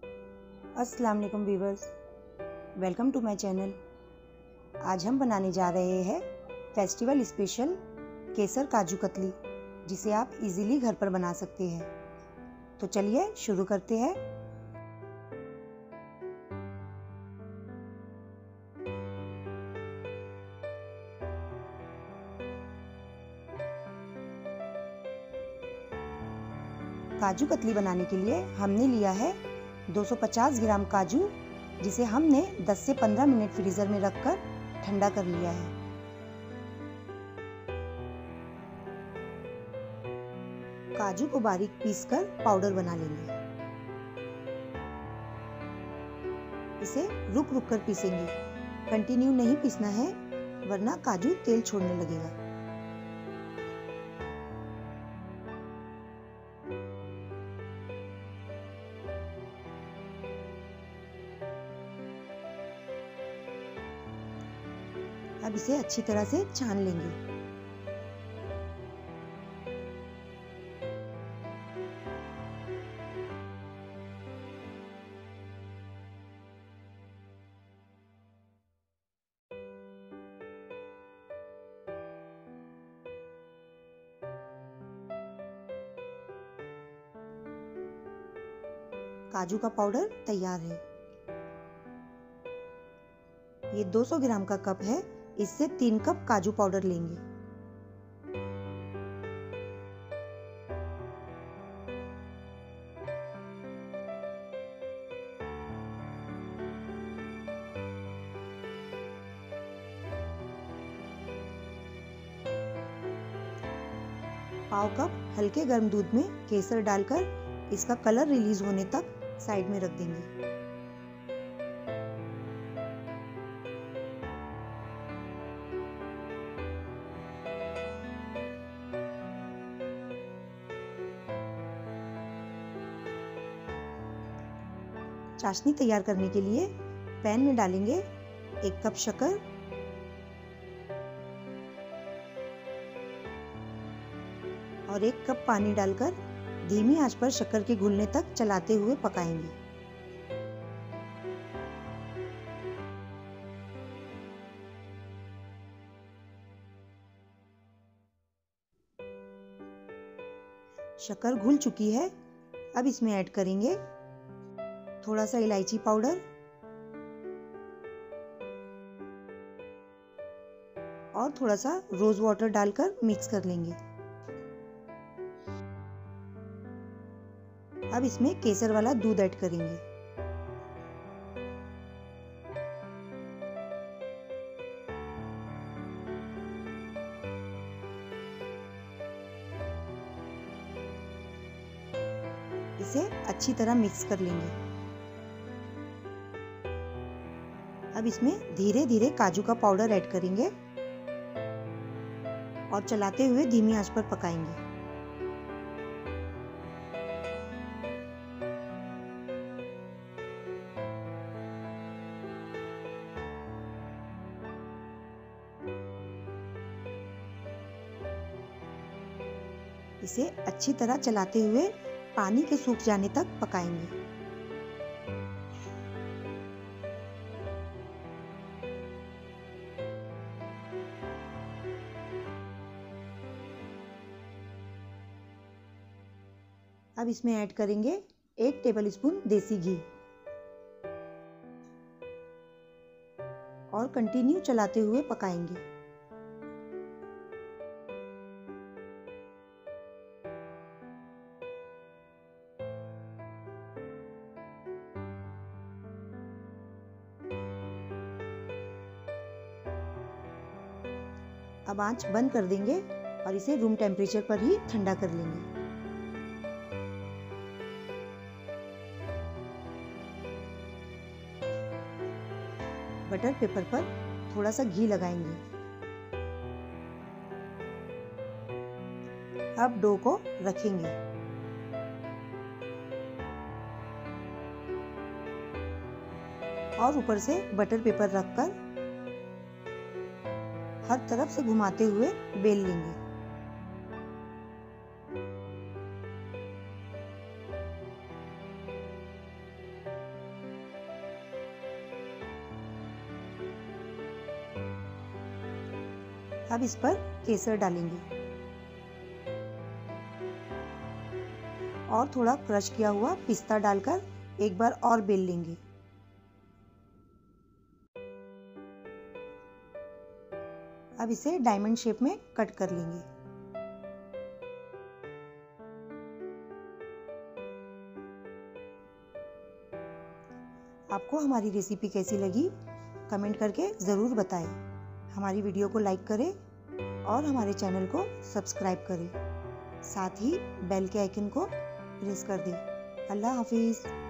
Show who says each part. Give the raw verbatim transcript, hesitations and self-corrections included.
Speaker 1: अस्सलाम वालेकुम viewers, welcome to my channel. आज हम बनाने जा रहे हैं फेस्टिवल स्पेशल केसर काजू कतली, जिसे आप इजीली घर पर बना सकते हैं। तो चलिए शुरू करते हैं। काजू कतली बनाने के लिए हमने लिया है दो सौ पचास ग्राम काजू, जिसे हमने दस से पंद्रह मिनट फ्रीजर में रखकर ठंडा कर लिया है। काजू को बारीक पीसकर पाउडर बना लेंगे। इसे रुक रुक कर पीसेंगे, कंटिन्यू नहीं पीसना है, वरना काजू तेल छोड़ने लगेगा। अब इसे अच्छी तरह से छान लेंगे। काजू का पाउडर तैयार है। ये दो सौ ग्राम का कप है, इससे तीन कप काजू पाउडर लेंगे। पाव कप हल्के गर्म दूध में केसर डालकर इसका कलर रिलीज होने तक साइड में रख देंगे। चाशनी तैयार करने के लिए पैन में डालेंगे एक कप शक्कर और एक कप पानी डालकर धीमी आंच पर शक्कर के घुलने तक चलाते हुए पकाएंगे। शक्कर घुल चुकी है। अब इसमें ऐड करेंगे थोड़ा सा इलायची पाउडर और थोड़ा सा रोज वाटर डालकर मिक्स कर लेंगे। अब इसमें केसर वाला दूध ऐड करेंगे। इसे अच्छी तरह मिक्स कर लेंगे। अब इसमें धीरे धीरे काजू का पाउडर ऐड करेंगे और चलाते हुए धीमी आंच पर पकाएंगे। इसे अच्छी तरह चलाते हुए पानी के सूख जाने तक पकाएंगे। अब इसमें ऐड करेंगे एक टेबलस्पून देसी घी और कंटिन्यू चलाते हुए पकाएंगे। अब आंच बंद कर देंगे और इसे रूम टेम्परेचर पर ही ठंडा कर लेंगे। बटर पेपर पर थोड़ा सा घी लगाएंगे। अब डो को रखेंगे। और ऊपर से बटर पेपर रखकर हर तरफ से घुमाते हुए बेल लेंगे। अब इस पर केसर डालेंगे और थोड़ा क्रश किया हुआ पिस्ता डालकर एक बार और बेल लेंगे। अब इसे डायमंड शेप में कट कर लेंगे। आपको हमारी रेसिपी कैसी लगी कमेंट करके ज़रूर बताएं। हमारी वीडियो को लाइक करें और हमारे चैनल को सब्सक्राइब करें। साथ ही बेल के आइकन को प्रेस कर दें। अल्लाह हाफिज़।